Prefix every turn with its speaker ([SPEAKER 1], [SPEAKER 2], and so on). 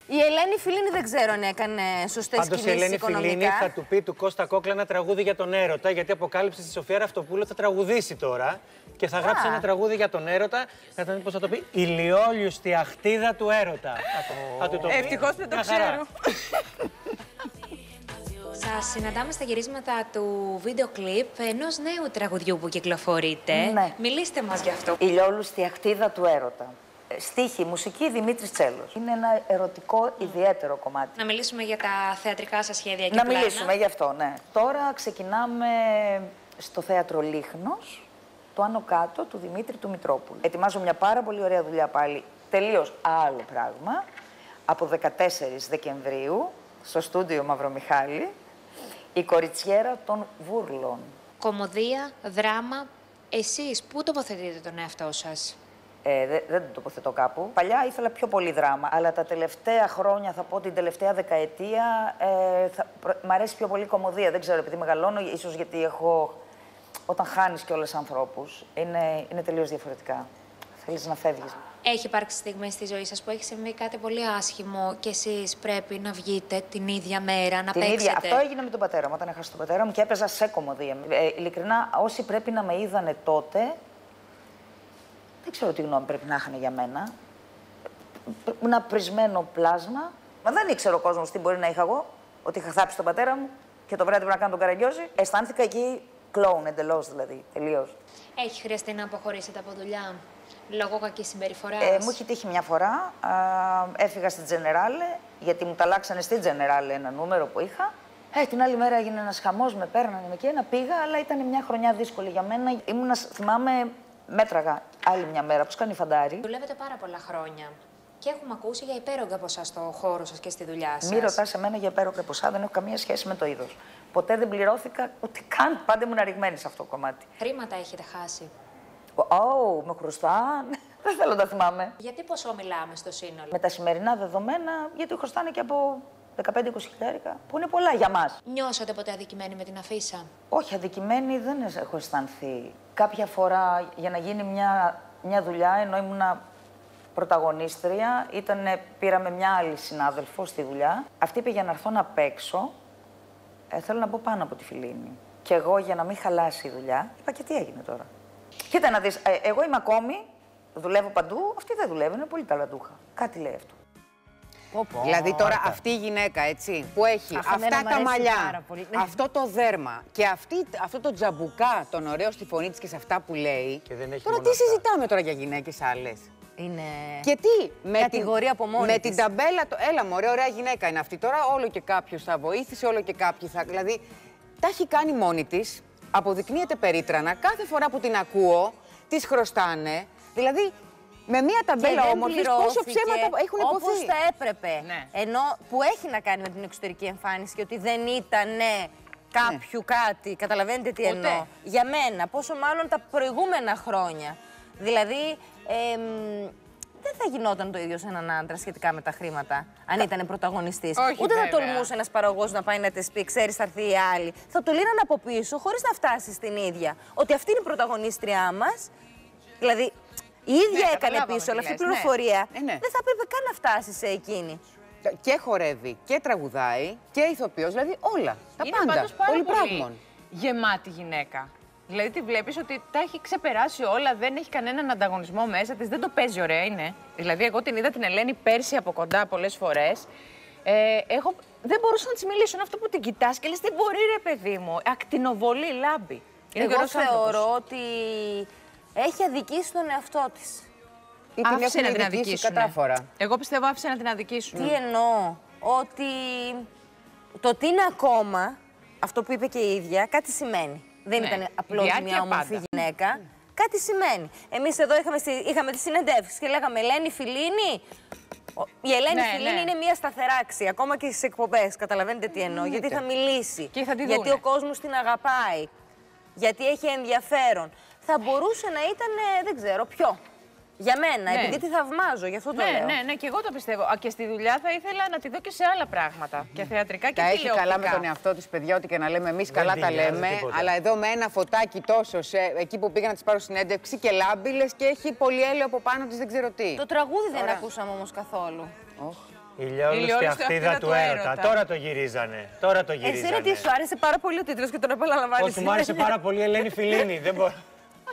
[SPEAKER 1] Η Ελένη Φιλίνη δεν ξέρω αν έκανε σωστές κινήσεις οικονομικά.
[SPEAKER 2] Πάντως η Ελένη Φιλίνη θα του πει του Κώστα Κόκλα ένα τραγούδι για τον έρωτα, γιατί αποκάλυψε στη Σοφία Ραφτοπούλου θα τραγουδήσει τώρα και θα γράψει ένα τραγούδι για τον έρωτα. Θα τον πει, πώς θα το πει, ηλιόλιου στη αχτίδα του έρωτα. Θα του το πει.
[SPEAKER 3] Ευτυχώς δεν το ξέρω.
[SPEAKER 4] Σας συναντάμε στα γυρίσματα του βίντεο κλιπ ενός νέου τραγουδιού που κυκλοφορείτε.
[SPEAKER 5] Ναι.
[SPEAKER 4] Μιλήστε μας γι' αυτό.
[SPEAKER 5] Ηλιόλου στη αχτίδα του έρωτα. Στίχη, μουσική, Δημήτρης Τσέλος. Είναι ένα ερωτικό ιδιαίτερο κομμάτι.
[SPEAKER 4] Να μιλήσουμε για τα θεατρικά σας σχέδια και
[SPEAKER 5] Να
[SPEAKER 4] πλάνα.
[SPEAKER 5] μιλήσουμε γι' αυτό, ναι. Τώρα ξεκινάμε στο Θέατρο Λίχνος, το Άνω Κάτω του Δημήτρη του Μητρόπουλου. Ετοιμάζω μια πάρα πολύ ωραία δουλειά πάλι, τελείως άλλο πράγμα, από 14 Δεκεμβρίου, στο στούντιο Μαυρομιχάλη, η Κοριτσιέρα των Βούρλων.
[SPEAKER 4] Κωμωδία, δράμα, εσείς πού τοποθετείτε τον εαυτό σας?
[SPEAKER 5] Δεν το τοποθετώ κάπου. Παλιά ήθελα πιο πολύ δράμα, αλλά τα τελευταία χρόνια, θα πω την τελευταία δεκαετία, μ' αρέσει πιο πολύ η κωμωδία. Δεν ξέρω, επειδή μεγαλώνω, ίσως γιατί έχω... Όταν χάνεις κιόλας ανθρώπους, είναι τελείως διαφορετικά. Θέλεις να φεύγεις.
[SPEAKER 4] Έχει υπάρξει στιγμή στη ζωή σας που έχει συμβεί κάτι πολύ άσχημο και εσείς πρέπει να βγείτε την ίδια μέρα, να παίξετε?
[SPEAKER 5] Ίδια. Αυτό έγινε με τον πατέρα μου, όταν έχασα τον πατέρα μου και έπαιζα σε κωμωδία. Ειλικρινά, όσοι πρέπει να με είδανε τότε, δεν ξέρω τι γνώμη πρέπει να είχαν για μένα. Ένα πρισμένο πλάσμα. Μα δεν ήξερε ο κόσμος τι μπορεί να είχα εγώ, ότι είχα θάψει τον πατέρα μου και το βράδυ πρέπει να κάνω τον Καραγκιόζη. Αισθάνθηκα εκεί κλόουν, εντελώς δηλαδή, τελείως.
[SPEAKER 4] Έχει χρειαστεί να αποχωρήσετε από δουλειά λόγω κακής συμπεριφοράς?
[SPEAKER 5] Μου έχει τύχει μια φορά, έφυγα στην Τζενεράλε, γιατί μου τα αλλάξανε στην Τζενεράλε ένα νούμερο που είχα. Την άλλη μέρα έγινε ένας χαμός, με παίρνανε εκεί, πήγα, αλλά ήταν μια χρονιά δύσκολη για μένα. Θυμάμαι, μέτραγα άλλη μια μέρα, πώς κάνει φαντάρι.
[SPEAKER 4] Δουλεύετε πάρα πολλά χρόνια και έχουμε ακούσει για υπέρογκα ποσά στο χώρο σας και στη δουλειά σας.
[SPEAKER 5] Μη ρωτάς εμένα για υπέρογκα ποσά, δεν έχω καμία σχέση με το είδος. Ποτέ δεν πληρώθηκα ούτε καν, πάντα ήμουν αρριγμένη σε αυτό το κομμάτι.
[SPEAKER 4] Χρήματα έχετε χάσει?
[SPEAKER 5] Με χρωστάνε. Δεν θέλω να τα θυμάμαι.
[SPEAKER 4] Γιατί ποσό μιλάμε στο σύνολο?
[SPEAKER 5] Με τα σημερινά δεδομένα, γιατί χρωστάνε και από 15-20 χιλιάρικα, που είναι πολλά για μας.
[SPEAKER 4] Νιώσατε ποτέ αδικημένοι με την αφίσα?
[SPEAKER 5] Όχι, αδικημένοι δεν έχω αισθανθεί. Κάποια φορά για να γίνει μια δουλειά, ενώ ήμουνα πρωταγωνίστρια, πήραμε μια άλλη συνάδελφο στη δουλειά. Αυτή είπε για να έρθω να παίξω, θέλω να μπω πάνω από τη Φιλίνη. Και εγώ για να μην χαλάσει η δουλειά, είπα και τι έγινε τώρα. Κοίτα να δεις, εγώ είμαι ακόμη, δουλεύω παντού, αυτή δεν δουλεύει, είναι πολύ ταλαντούχα. Κάτι λέει αυτό.
[SPEAKER 3] Δηλαδή τώρα αυτή η γυναίκα, έτσι, που έχει αυτά τα μαλλιά, αυτό το δέρμα και αυτό το τζαμπουκά, τον ωραίο στη φωνή της και σε αυτά που λέει, τώρα τι συζητάμε τώρα για γυναίκες άλλες?
[SPEAKER 1] Είναι
[SPEAKER 3] και τι,
[SPEAKER 1] κατηγορία από μόνη
[SPEAKER 3] με
[SPEAKER 1] της.
[SPEAKER 3] την ταμπέλα, έλα μωρέ, ωραία γυναίκα είναι αυτή. Τώρα όλο και κάποιος θα βοήθησε, όλο και κάποιοι θα... Δηλαδή, τα έχει κάνει μόνη της, αποδεικνύεται περίτρανα, κάθε φορά που την ακούω, της χρωστάνε. Δηλαδή, με μία ταμπέλα όμορφης, πόσο ψέματα έχουν υποθεί.
[SPEAKER 1] Όπως θα έπρεπε.
[SPEAKER 3] Ναι.
[SPEAKER 1] Ενώ που έχει να κάνει με την εξωτερική εμφάνιση και ότι δεν ήταν κάποιου κάτι. Καταλαβαίνετε τι εννοώ? Για μένα, πόσο μάλλον τα προηγούμενα χρόνια. Δηλαδή, δεν θα γινόταν το ίδιο σε έναν άντρα σχετικά με τα χρήματα, αν ήταν πρωταγωνιστής. Ούτε θα τολμούσε ένας παραγωγός να πάει να της πει: ξέρεις, θα έρθει η άλλη. Θα το λύναν από πίσω, χωρίς να φτάσει στην ίδια. Ότι αυτή είναι η πρωταγωνίστριά μας. Δηλαδή, η ίδια έκανε πίσω, αλλά αυτή η πληροφορία δεν θα έπρεπε καν να φτάσει σε εκείνη.
[SPEAKER 3] Και χορεύει και τραγουδάει και ηθοποιός, δηλαδή όλα. Τα
[SPEAKER 6] είναι
[SPEAKER 3] πάντα.
[SPEAKER 6] Πάντως πάρα
[SPEAKER 3] Πολυπράγμων.
[SPEAKER 6] Γεμάτη γυναίκα. Δηλαδή τη βλέπεις ότι τα έχει ξεπεράσει όλα, δεν έχει κανέναν ανταγωνισμό μέσα της, δεν το παίζει ωραία είναι. Δηλαδή εγώ την είδα την Ελένη πέρσι από κοντά πολλές φορές. Δεν μπορούσα να της μιλήσω, είναι αυτό που την κοιτάς και λες τι μπορεί ρε παιδί μου, ακτινοβολή, λάμπη.
[SPEAKER 1] Εγώ θεωρώ ότι έχει αδικήσει τον εαυτό της.
[SPEAKER 6] Άφησε να την αδικήσουν.
[SPEAKER 3] Κατάφορα.
[SPEAKER 6] Εγώ πιστεύω άφησε να την αδικήσουν.
[SPEAKER 1] Τι εννοώ? Ότι το ότι είναι ακόμα, αυτό που είπε και η ίδια, κάτι σημαίνει. Δεν ήταν απλώς μια όμορφη γυναίκα. Κάτι σημαίνει. Εμείς εδώ είχαμε τις συνεντεύξεις και λέγαμε Ελένη Φιλίνη. Η Ελένη Φιλίνη είναι μια σταθεράξια, ακόμα και στις εκπομπές. Καταλαβαίνετε τι εννοώ? Γιατί θα μιλήσει.
[SPEAKER 6] Και θα τη
[SPEAKER 1] γιατί ο κόσμος την αγαπάει. Γιατί έχει ενδιαφέρον. Θα μπορούσε να ήταν, δεν ξέρω, ποιο. Για μένα, επειδή τη θαυμάζω, γι' αυτό το λέω.
[SPEAKER 6] Ναι, και εγώ το πιστεύω. Και στη δουλειά θα ήθελα να τη δω και σε άλλα πράγματα. Και θεατρικά και
[SPEAKER 3] τηλεοπτικά.
[SPEAKER 6] τηλεοπτικά.
[SPEAKER 3] Τα έχει καλά με τον εαυτό της, παιδιά, ό,τι και να λέμε εμείς καλά τα λέμε. Αλλά εδώ με ένα φωτάκι τόσο, εκεί που πήγα να της πάρω συνέντευξη και λάμπηλες και έχει πολυέλαιο από πάνω της, δεν ξέρω τι.
[SPEAKER 1] Το τραγούδι δεν ακούσαμε όμως καθόλου.
[SPEAKER 2] Ηλιόλουστη αχτίδα του έρωτα. Τώρα το γυρίζανε. Τώρα το γυρίζανε.
[SPEAKER 1] Εσένα τι σου άρεσε πάρα πολύ ο τίτλος και τον επαναλαμβάνεις.
[SPEAKER 2] Όχι, μου άρεσε πάρα πολύ η Ελένη Φιλίνη. Δεν μπορώ.